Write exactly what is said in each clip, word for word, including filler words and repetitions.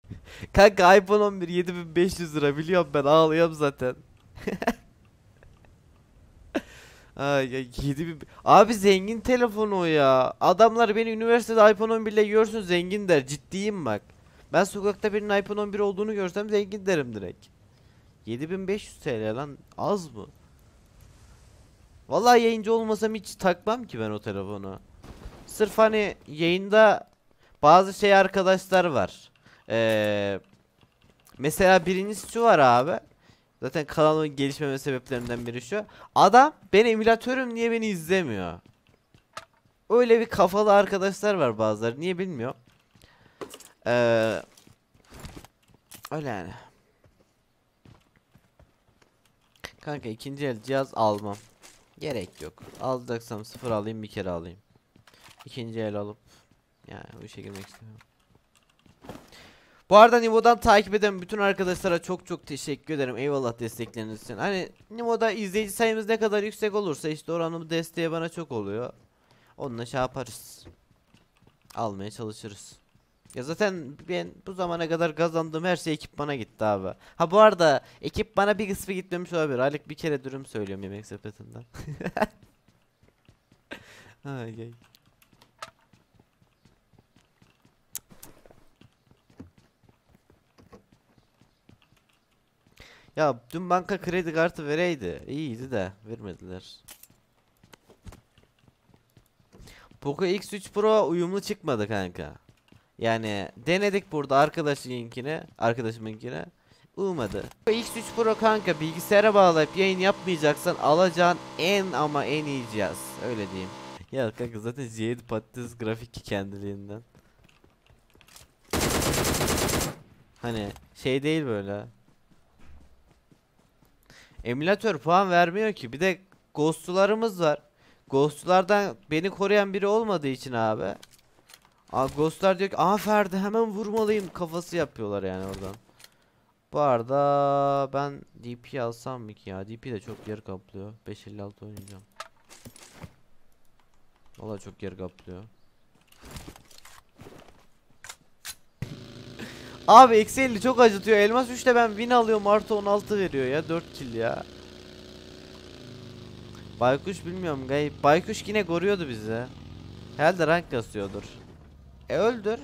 Kanka iPhone on bir yedi bin beş yüz lira, biliyorum ben, ağlıyorum zaten. Ay ya, yedi bin. Abi zengin telefonu o ya. Adamlar beni üniversitede iPhone on bir ile görsün zengin der. Ciddiyim bak. Ben sokakta birinin iPhone on bir olduğunu görsem zengin derim direkt. yedi bin beş yüz T L lan, az mı? Vallahi yayıncı olmasam hiç takmam ki ben o telefonu. Sırf hani yayında bazı şey arkadaşlar var. Ee, Mesela birincisi şu var abi. Zaten kanalın gelişmeme sebeplerinden biri şu. Adam ben emülatörüm niye beni izlemiyor? Öyle bir kafalı arkadaşlar var bazıları. Niye bilmiyorum. Ee, Öyle yani. Kanka ikinci el cihaz almam. Gerek yok. Alacaksam sıfır alayım, bir kere alayım. İkinci el alıp yani bu işe girmek istemiyorum. Bu arada Nivo'dan takip eden bütün arkadaşlara çok çok teşekkür ederim. Eyvallah destekleriniz için. Hani Nivo'da izleyici sayımız ne kadar yüksek olursa işte oranın desteği bana çok oluyor. Onunla şey yaparız. Almaya çalışırız. Ya zaten ben bu zamana kadar kazandığım her şey ekipmana gitti abi. Ha bu arada ekip bana bir kısmı gitmemiş olabilir. Aylık bir kere dürüm söylüyorum yemek sepetinden. Ay, ay. Ya dün banka kredi kartı vereydi. İyiydi de vermediler. Poco X üç Pro uyumlu çıkmadı kanka. Yani denedik burada arkadaşınkine, arkadaşımınkine. Uyumadı. X üç Pro kanka, bilgisayara bağlayıp yayın yapmayacaksan alacağın en ama en iyi cihaz. Öyle diyeyim. Ya kanka zaten J yedi patates grafik ki kendiliğinden. Hani şey değil böyle. Emülatör puan vermiyor ki. Bir de ghost'larımız var. Ghost'lardan beni koruyan biri olmadığı için abi. Aa, ghost'lar diyor ki aa Ferdi hemen vurmalıyım kafası yapıyorlar yani oradan. Bu arada ben D P alsam mı ki ya? D P de çok yer kaplıyor. beş elli altı oynayacağım. Vallahi çok yer kaplıyor. Abi eksi elli çok acıtıyor. Elmas üçte ben win alıyorum, artı on altı veriyor ya. dört kill ya. Baykuş bilmiyorum gay. Baykuş yine koruyordu bizi. Herhalde rank kasıyordur. E öldür.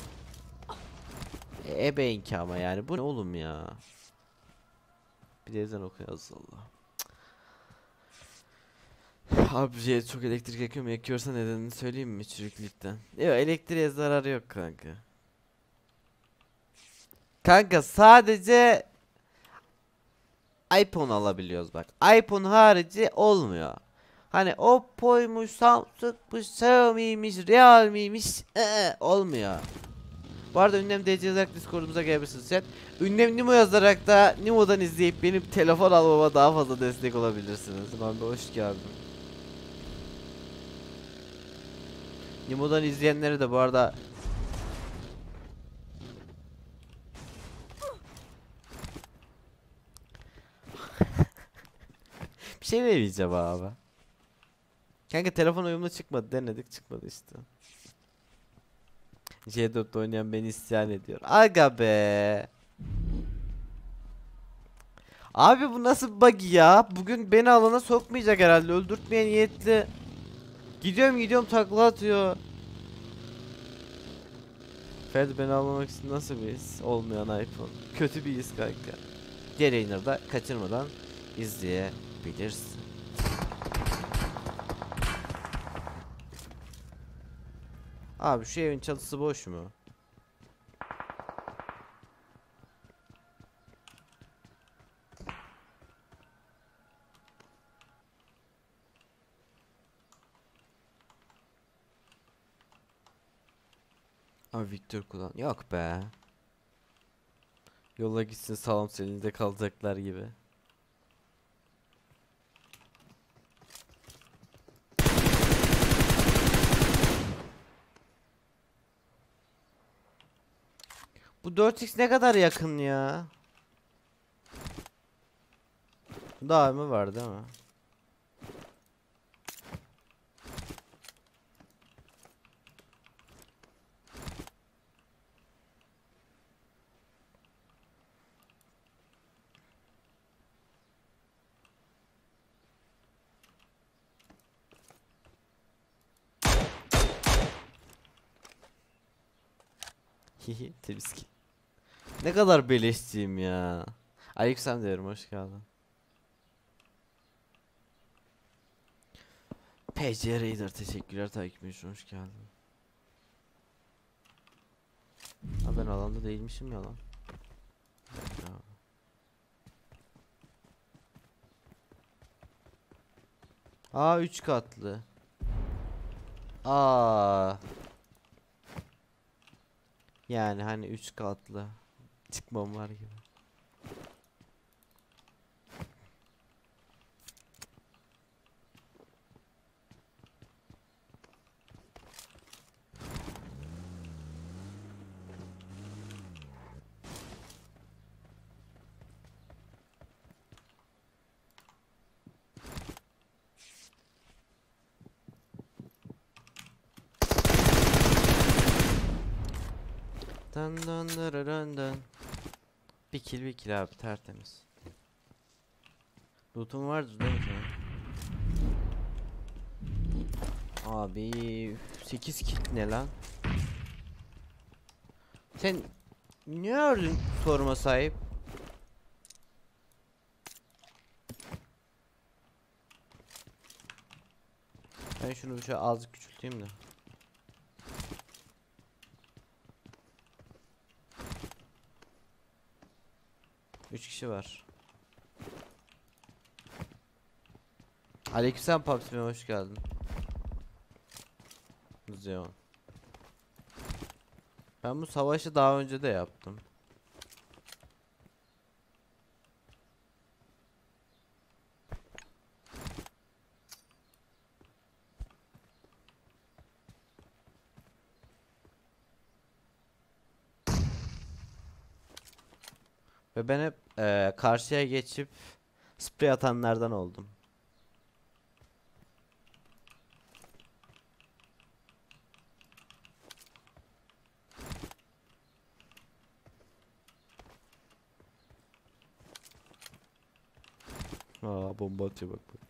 E, ebeyinki ama yani. Bu ne oğlum ya? Bir de ezan okuyoruz Allah. Abi şey, çok elektrik yakıyor mu? Yakıyorsa nedenini söyleyeyim mi çürüklükten? Yok, elektriğe zararı yok kanka. Kanka sadece iPhone alabiliyoruz bak. iPhone harici olmuyor. Hani Oppo'ymuş, Samsung'muş, Xiaomi'ymiş, Realme'ymiş, ee, olmuyor. Bu arada ünlem D C yazarak Discord'umuza gelebilirsiniz chat. Ünlem Nimo yazarak da Nimo'dan izleyip benim telefon almama daha fazla destek olabilirsiniz. Ben de hoş geldin. Nimo'dan izleyenlere de bu arada bir şey vereceğim abi. Kanka telefon uyumlu çıkmadı, denedik çıkmadı işte. J dörtte oynayan beni isyan ediyor. Aga be. Abi bu nasıl bug ya? Bugün beni alana sokmayacak herhalde. Öldürtmeye niyetli. Gidiyorum gidiyorum takla atıyor. Ferdi beni almamak için nasıl bir his? Olmayan iPhone. Kötü bir his kanka. Diğer yayınları da kaçırmadan izleyebilirsin. Abi şu evin çatısı boş mu? Abi Victor kullan. Yok be. Yola gitsin sağlam, elinde kalacaklar gibi. Bu dört x ne kadar yakın ya? Daha mı var değil mi? Hihi temiz kill. Ne kadar beleşçiyim ya. Aleykümselam diyorum, hoş geldin. P C Raider teşekkürler takip için, hoş geldin. Ha ben alanda değilmişim ya lan. Aa üç katlı. Aa. Yani hani üç katlı. Çıkmam var gibi. Dın dın dın dın. Bir kill bir kill abi, tertemiz. Loot'un vardır değil mi senin? Abi sekiz kill ne lan? Sen ne ördün soruma sahip? Ben şunu şöyle azıcık küçülteyim de. Üç kişi var. Aleykümselam Papsime, hoş geldin. Zion. Ben bu savaşı daha önce de yaptım. Ve ben hep eee, karşıya geçip sprey atanlardan oldum. Aa bomba atıyor bak bak.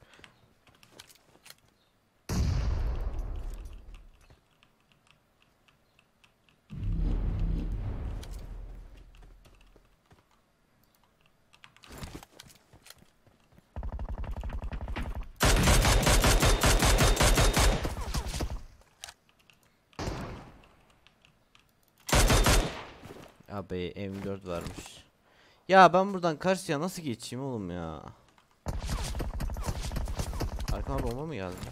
Abi M dört varmış. Ya ben buradan karşıya nasıl geçeyim oğlum ya? Arkama bomba mı geldi?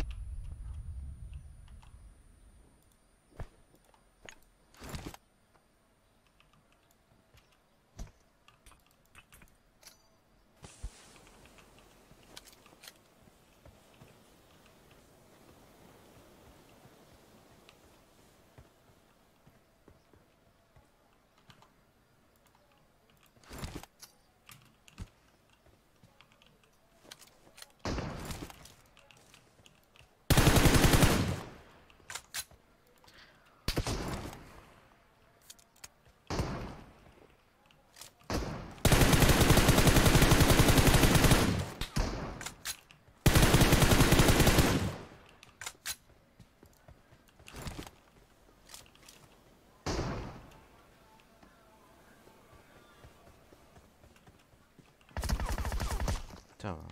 Tamam.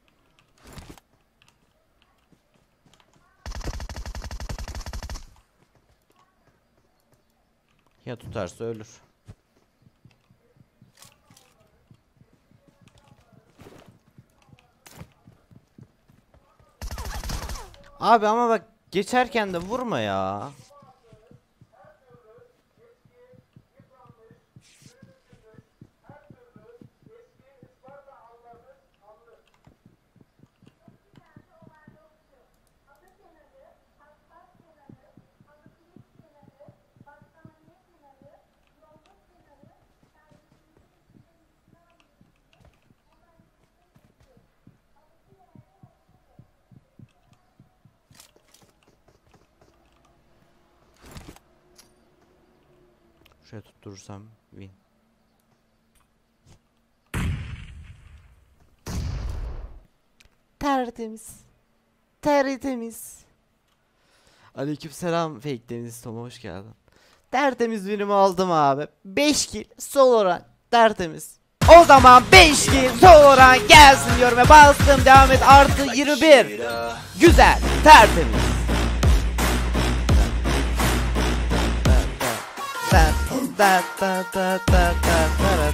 Ya tutarsa ölür. Abi ama bak geçerken de vurma ya. Şöyle tutturursam win. Tertemiz. Tertemiz. Aleykümselam fake Deniz Tom, hoş geldin. Tertemiz birimi aldım abi. beş kill sol oran tertemiz. O zaman beş kill sol oran gelsin diyorum ve bastım, devam et, artı yirmi bir. Güzel, tertemiz. Da da da da da da da da